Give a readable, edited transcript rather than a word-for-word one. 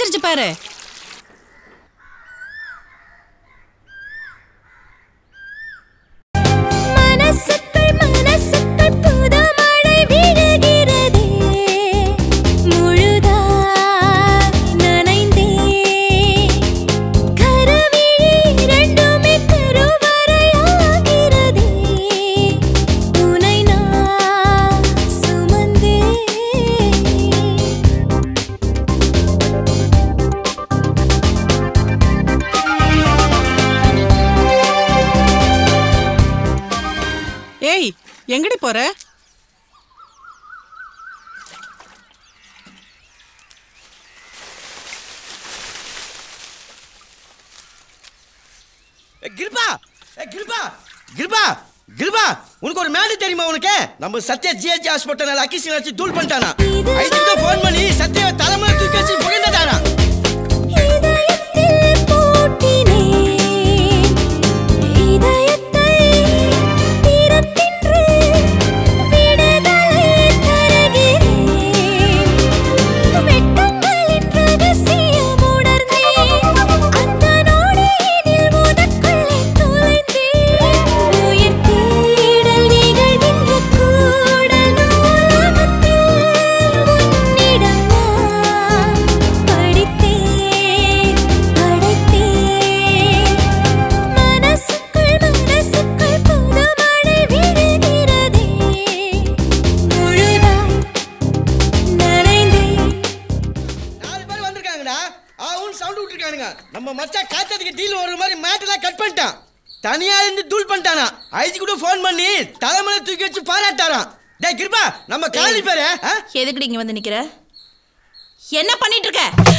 வந்துருச்சு பாரு. மனசுக்குள் மனசுக்குள் புது மழை விழுகிறதே, முழுதாய் நனைந்தே, கருவிழி இரண்டுமே கருவறையாகிறதே, உனை நான் சுமந்தே. ஏய், எங்கடி போற? கிருபா, கிருபா, கிருபா, கிருபா, உனக்கு ஒரு மேடு தெரியுமா? உனக்கு நம்ம சத்யா ஜிஹெச் ஹாஸ்பிட்டல் அக்கிசி வச்சு தூள் பண்ணிட்டானா. ஐதுக்கு ஃபோன் பண்ணி சத்யாவை தலைமையில தூக்கி வச்சு புகழ்ந்தானா. இதயத்தில் போட்டினேன், இதயத்தை திறத்தின்று விடுதலை தருகிறேன். வெட்கங்களின் ரகசியம் உணர்ந்தேன், அந்த நொடியினில் உனக்குள்ளே தொலைந்தேன். உயிர் தேடல் நிகழ்கின்ற கூடல் நூலகத்தில் உன்னிடம் நான் படித்தேன், படைத்தேன். மனசுக்குள் மனசுக்குள் புது மழை விழுகிறதே, முழுதாய் நனைந்தேன். 4 பேர் வந்திருக்காங்கடா. அவன் சவுண்ட் விட்டுருக்கானுங்க. நம்ம மச்சான் காத்ததுக்கு டீல் ஒரு மாதிரி மேட்டெல்லாம் கட் பண்ணிட்டான். தனியா இருந்து தூள் பண்ணிட்டானா. ஐஜி கூட ஃபோன் பண்ணி தலைமையில தூக்கி வச்சு பாராட்டாராம். டேய் கிருபா, நம்ம காலி பேரு எதுக்குடி இங்க வந்து நிக்கிற? என்ன பண்ணிட்டு இருக்க?